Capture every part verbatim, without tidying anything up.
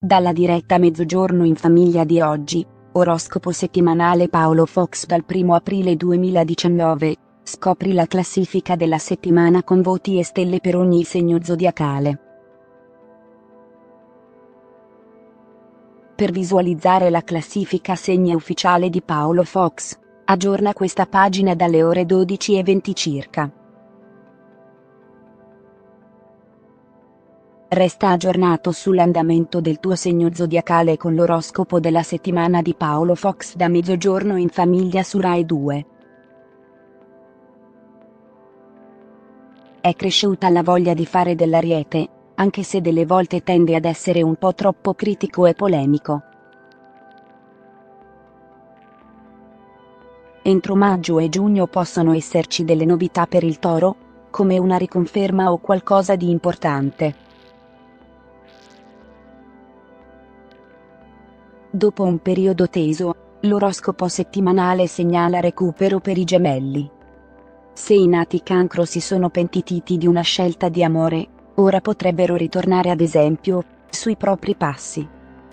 Dalla diretta Mezzogiorno in Famiglia di oggi, oroscopo settimanale Paolo Fox dal primo aprile duemiladiciannove, scopri la classifica della settimana con voti e stelle per ogni segno zodiacale. Per visualizzare la classifica segni ufficiale di Paolo Fox, aggiorna questa pagina dalle ore dodici e venti circa. Resta aggiornato sull'andamento del tuo segno zodiacale con l'oroscopo della settimana di Paolo Fox da Mezzogiorno in Famiglia su Rai due. È cresciuta la voglia di fare dell'Ariete, anche se delle volte tende ad essere un po' troppo critico e polemico. Entro maggio e giugno possono esserci delle novità per il Toro, come una riconferma o qualcosa di importante. Dopo un periodo teso, l'oroscopo settimanale segnala recupero per i Gemelli. Se i nati Cancro si sono pentiti di una scelta di amore, ora potrebbero ritornare ad esempio, sui propri passi.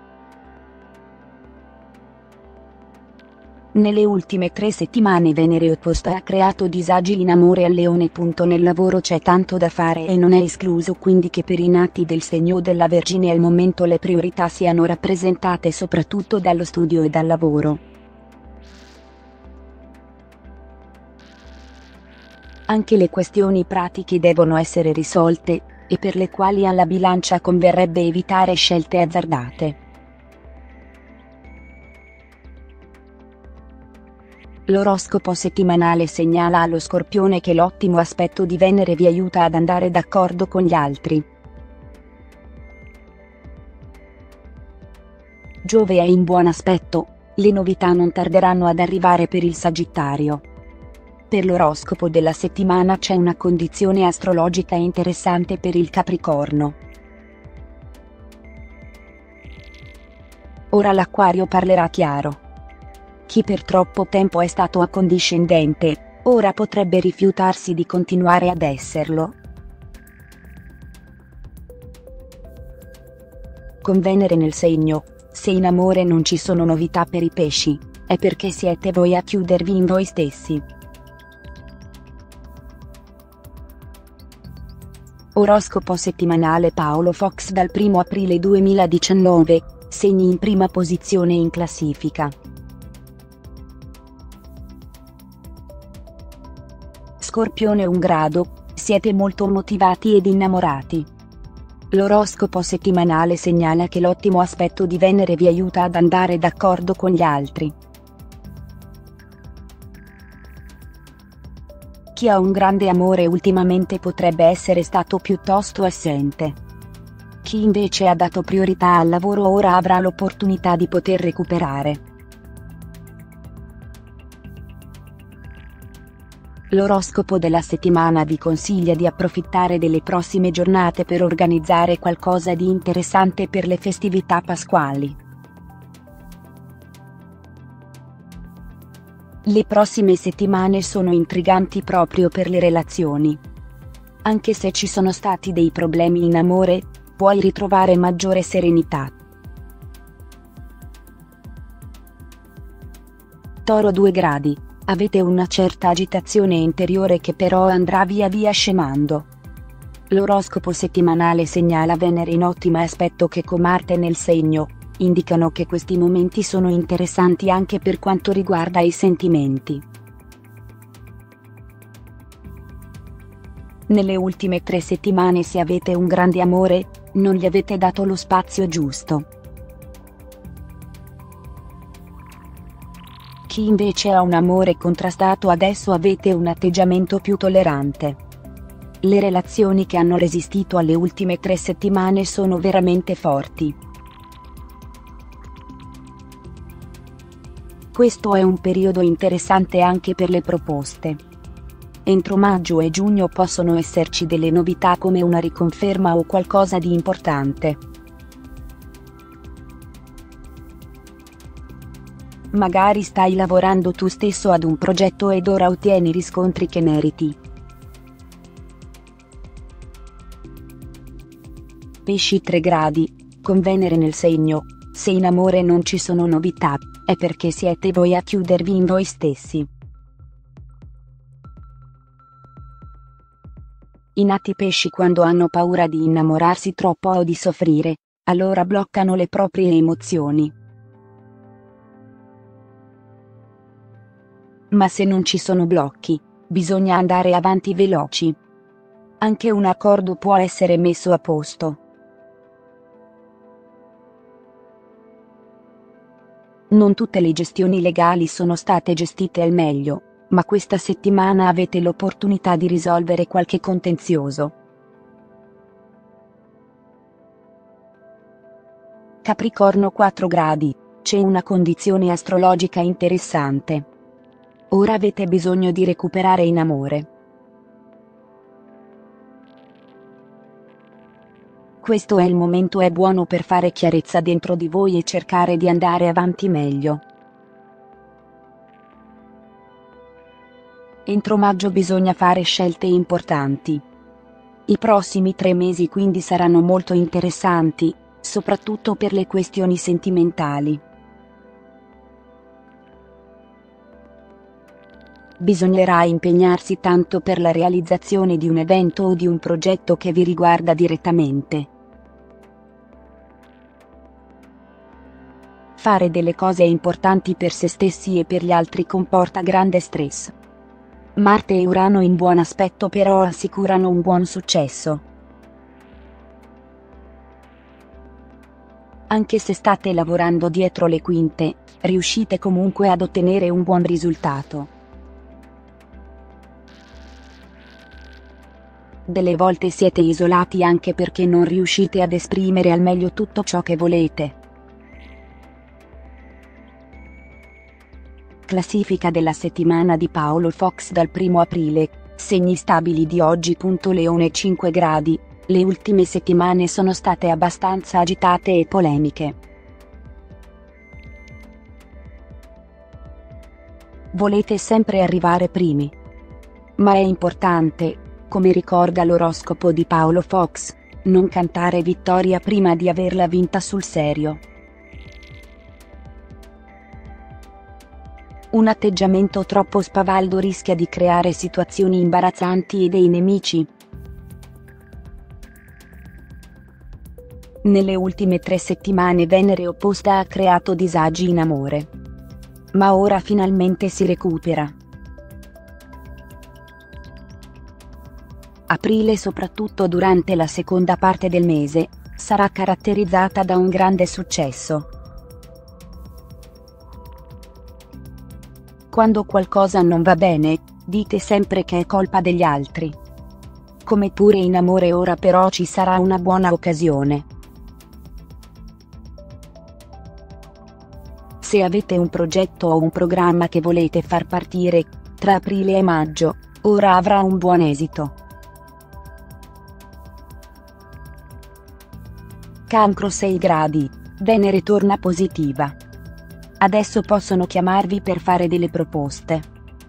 Nelle ultime tre settimane Venere opposta ha creato disagi in amore al Leone. Nel lavoro c'è tanto da fare e non è escluso quindi che per i nati del segno della Vergine al momento le priorità siano rappresentate soprattutto dallo studio e dal lavoro. Anche le questioni pratiche devono essere risolte, e per le quali alla bilancia converrebbe evitare scelte azzardate. L'oroscopo settimanale segnala allo Scorpione che l'ottimo aspetto di Venere vi aiuta ad andare d'accordo con gli altri. Giove è in buon aspetto, le novità non tarderanno ad arrivare per il Sagittario. Per l'oroscopo della settimana c'è una condizione astrologica interessante per il Capricorno. Ora l'Acquario parlerà chiaro. Chi per troppo tempo è stato accondiscendente, ora potrebbe rifiutarsi di continuare ad esserlo. Con Venere nel segno, se in amore non ci sono novità per i Pesci, è perché siete voi a chiudervi in voi stessi. Oroscopo settimanale Paolo Fox dal primo aprile duemiladiciannove, segni in prima posizione in classifica. Scorpione un grado, siete molto motivati ed innamorati. L'oroscopo settimanale segnala che l'ottimo aspetto di Venere vi aiuta ad andare d'accordo con gli altri. Chi ha un grande amore ultimamente potrebbe essere stato piuttosto assente. Chi invece ha dato priorità al lavoro ora avrà l'opportunità di poter recuperare. L'oroscopo della settimana vi consiglia di approfittare delle prossime giornate per organizzare qualcosa di interessante per le festività pasquali. Le prossime settimane sono intriganti proprio per le relazioni. Anche se ci sono stati dei problemi in amore, puoi ritrovare maggiore serenità. Toro due gradi. Avete una certa agitazione interiore che però andrà via via scemando. L'oroscopo settimanale segnala Venere in ottimo aspetto che con Marte nel segno, indicano che questi momenti sono interessanti anche per quanto riguarda i sentimenti. Nelle ultime tre settimane se avete un grande amore, non gli avete dato lo spazio giusto. Chi invece ha un amore contrastato adesso avete un atteggiamento più tollerante. Le relazioni che hanno resistito alle ultime tre settimane sono veramente forti. Questo è un periodo interessante anche per le proposte. Entro maggio e giugno possono esserci delle novità come una riconferma o qualcosa di importante. Magari stai lavorando tu stesso ad un progetto ed ora ottieni riscontri che meriti. Pesci tre gradi. con Venere nel segno. Se in amore non ci sono novità, è perché siete voi a chiudervi in voi stessi. I nati pesci, quando hanno paura di innamorarsi troppo o di soffrire, allora bloccano le proprie emozioni. Ma se non ci sono blocchi, bisogna andare avanti veloci. Anche un accordo può essere messo a posto. Non tutte le gestioni legali sono state gestite al meglio, ma questa settimana avete l'opportunità di risolvere qualche contenzioso. Capricorno quattro gradi, c'è una condizione astrologica interessante. Ora avete bisogno di recuperare in amore. Questo è il momento, è buono per fare chiarezza dentro di voi e cercare di andare avanti meglio. Entro maggio bisogna fare scelte importanti. I prossimi tre mesi quindi saranno molto interessanti, soprattutto per le questioni sentimentali. Bisognerà impegnarsi tanto per la realizzazione di un evento o di un progetto che vi riguarda direttamente. Fare delle cose importanti per se stessi e per gli altri comporta grande stress. Marte e Urano in buon aspetto però assicurano un buon successo. Anche se state lavorando dietro le quinte, riuscite comunque ad ottenere un buon risultato. Delle volte siete isolati anche perché non riuscite ad esprimere al meglio tutto ciò che volete. Classifica della settimana di Paolo Fox dal primo aprile, segni stabili di oggi. Leone cinque gradi, le ultime settimane sono state abbastanza agitate e polemiche. Volete sempre arrivare primi. Ma è importante, come ricorda l'oroscopo di Paolo Fox, non cantare vittoria prima di averla vinta sul serio. Un atteggiamento troppo spavaldo rischia di creare situazioni imbarazzanti e dei nemici. Nelle ultime tre settimane Venere opposta ha creato disagi in amore. Ma ora finalmente si recupera. Aprile, soprattutto durante la seconda parte del mese, sarà caratterizzata da un grande successo. Quando qualcosa non va bene, dite sempre che è colpa degli altri. Come pure in amore ora però ci sarà una buona occasione. Se avete un progetto o un programma che volete far partire, tra aprile e maggio, ora avrà un buon esito. Cancro sei gradi, Venere torna positiva. Adesso possono chiamarvi per fare delle proposte.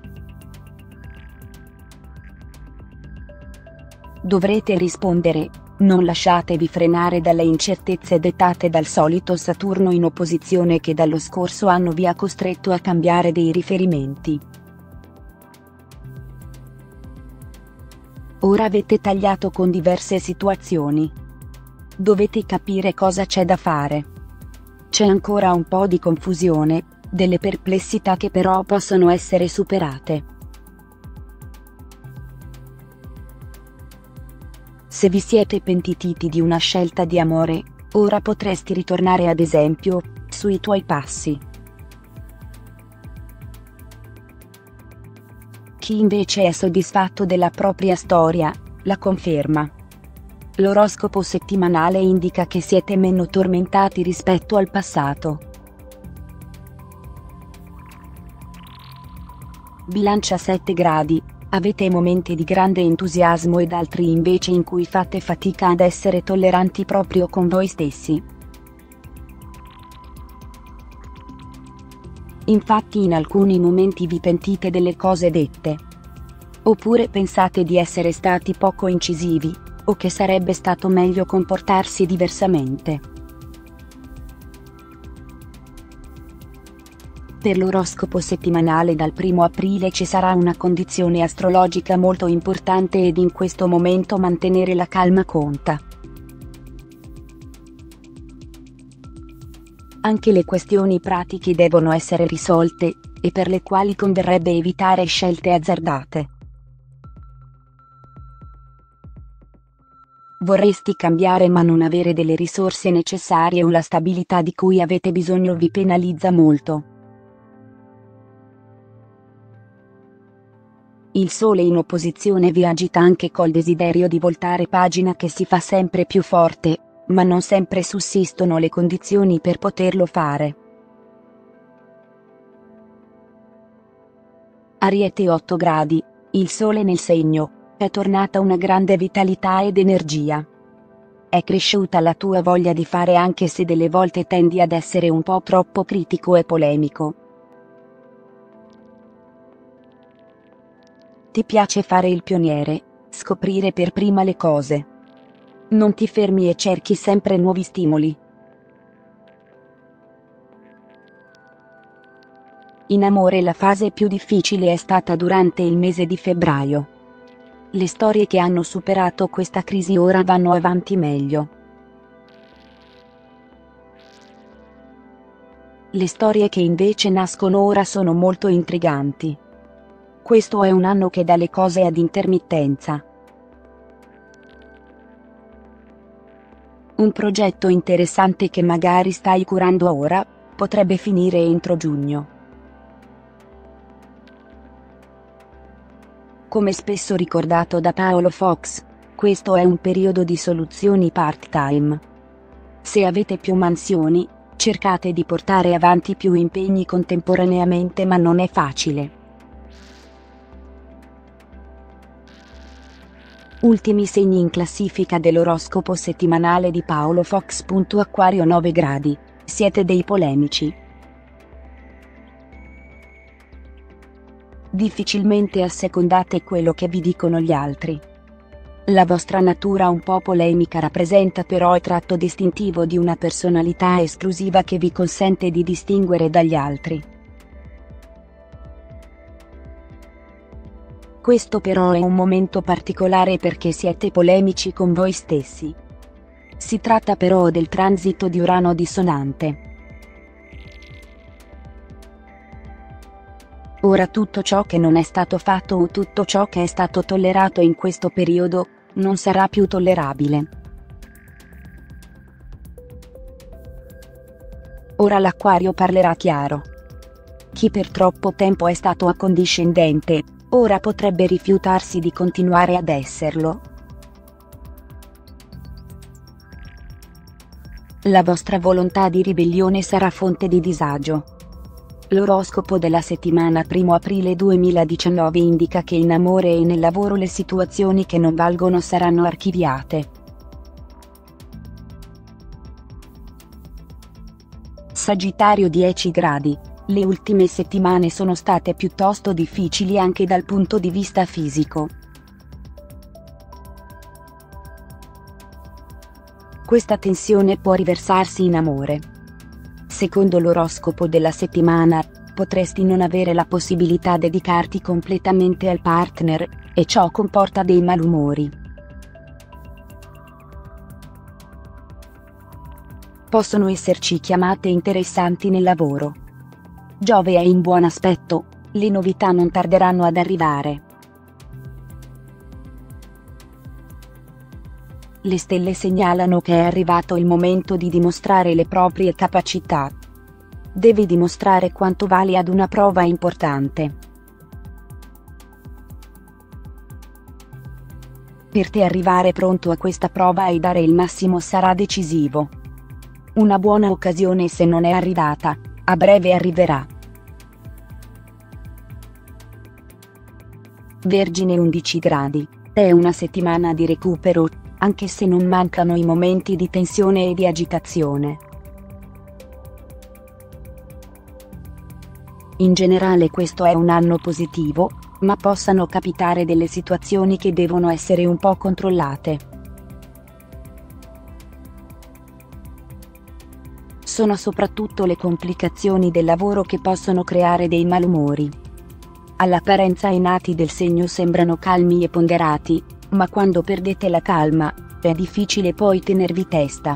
Dovrete rispondere, non lasciatevi frenare dalle incertezze dettate dal solito Saturno in opposizione che dallo scorso anno vi ha costretto a cambiare dei riferimenti. Ora avete tagliato con diverse situazioni. Dovete capire cosa c'è da fare. C'è ancora un po' di confusione, delle perplessità che però possono essere superate. Se vi siete pentiti di una scelta di amore, ora potresti ritornare ad esempio, sui tuoi passi. Chi invece è soddisfatto della propria storia, la conferma. L'oroscopo settimanale indica che siete meno tormentati rispetto al passato. Bilancia sette gradi, avete momenti di grande entusiasmo ed altri invece in cui fate fatica ad essere tolleranti proprio con voi stessi. Infatti in alcuni momenti vi pentite delle cose dette. Oppure pensate di essere stati poco incisivi, o che sarebbe stato meglio comportarsi diversamente. Per l'oroscopo settimanale dal primo aprile ci sarà una condizione astrologica molto importante ed in questo momento mantenere la calma conta. Anche le questioni pratiche devono essere risolte, e per le quali converrebbe evitare scelte azzardate. Vorresti cambiare ma non avere delle risorse necessarie o la stabilità di cui avete bisogno vi penalizza molto. Il Sole in opposizione vi agita anche col desiderio di voltare pagina che si fa sempre più forte, ma non sempre sussistono le condizioni per poterlo fare. Ariete otto gradi, il Sole nel segno, è tornata una grande vitalità ed energia. È cresciuta la tua voglia di fare anche se delle volte tendi ad essere un po' troppo critico e polemico. Ti piace fare il pioniere, scoprire per prima le cose. Non ti fermi e cerchi sempre nuovi stimoli. In amore la fase più difficile è stata durante il mese di febbraio. Le storie che hanno superato questa crisi ora vanno avanti meglio. Le storie che invece nascono ora sono molto intriganti. Questo è un anno che dà le cose ad intermittenza. Un progetto interessante che magari stai curando ora, potrebbe finire entro giugno. Come spesso ricordato da Paolo Fox, questo è un periodo di soluzioni part-time. Se avete più mansioni, cercate di portare avanti più impegni contemporaneamente ma non è facile. Ultimi segni in classifica dell'oroscopo settimanale di Paolo Fox. Acquario nove gradi, siete dei polemici. Difficilmente assecondate quello che vi dicono gli altri. La vostra natura un po' polemica rappresenta però il tratto distintivo di una personalità esclusiva che vi consente di distinguere dagli altri. Questo però è un momento particolare perché siete polemici con voi stessi. Si tratta però del transito di Urano dissonante. Ora tutto ciò che non è stato fatto o tutto ciò che è stato tollerato in questo periodo, non sarà più tollerabile. Ora l'Acquario parlerà chiaro. Chi per troppo tempo è stato accondiscendente, ora potrebbe rifiutarsi di continuare ad esserlo. La vostra volontà di ribellione sarà fonte di disagio. L'oroscopo della settimana primo aprile duemiladiciannove indica che in amore e nel lavoro le situazioni che non valgono saranno archiviate. Sagittario dieci gradi. Le ultime settimane sono state piuttosto difficili anche dal punto di vista fisico. Questa tensione può riversarsi in amore. Secondo l'oroscopo della settimana, potresti non avere la possibilità di dedicarti completamente al partner, e ciò comporta dei malumori. Possono esserci chiamate interessanti nel lavoro. Giove è in buon aspetto, le novità non tarderanno ad arrivare. Le stelle segnalano che è arrivato il momento di dimostrare le proprie capacità. Devi dimostrare quanto vali ad una prova importante. Per te arrivare pronto a questa prova e dare il massimo sarà decisivo. Una buona occasione se non è arrivata, a breve arriverà. Vergine undici gradi, è una settimana di recupero, anche se non mancano i momenti di tensione e di agitazione. In generale questo è un anno positivo, ma possano capitare delle situazioni che devono essere un po' controllate. Sono soprattutto le complicazioni del lavoro che possono creare dei malumori. All'apparenza i nati del segno sembrano calmi e ponderati, ma quando perdete la calma, è difficile poi tenervi testa.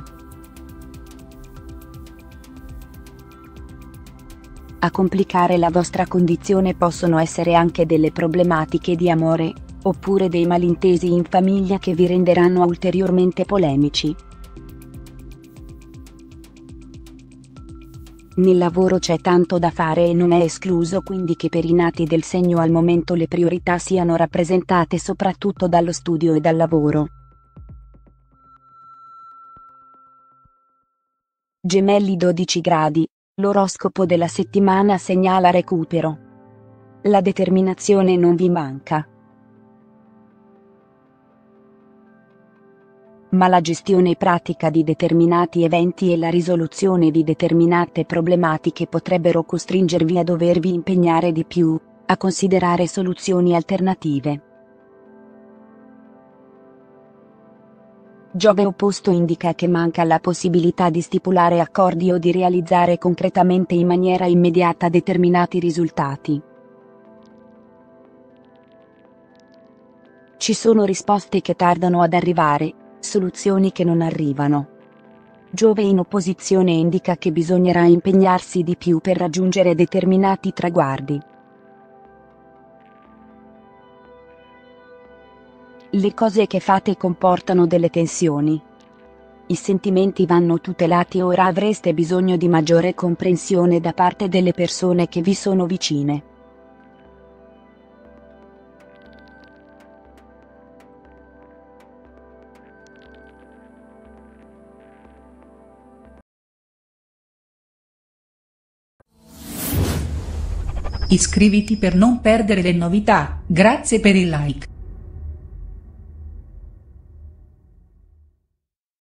A complicare la vostra condizione possono essere anche delle problematiche di amore, oppure dei malintesi in famiglia che vi renderanno ulteriormente polemici. Nel lavoro c'è tanto da fare e non è escluso quindi che per i nati del segno al momento le priorità siano rappresentate soprattutto dallo studio e dal lavoro. Gemelli dodici gradi, l'oroscopo della settimana segnala recupero. La determinazione non vi manca. Ma la gestione pratica di determinati eventi e la risoluzione di determinate problematiche potrebbero costringervi a dovervi impegnare di più, a considerare soluzioni alternative. Giove opposto indica che manca la possibilità di stipulare accordi o di realizzare concretamente in maniera immediata determinati risultati. Ci sono risposte che tardano ad arrivare, soluzioni che non arrivano. Giove in opposizione indica che bisognerà impegnarsi di più per raggiungere determinati traguardi. Le cose che fate comportano delle tensioni. I sentimenti vanno tutelati e ora avreste bisogno di maggiore comprensione da parte delle persone che vi sono vicine. Iscriviti per non perdere le novità, grazie per il like.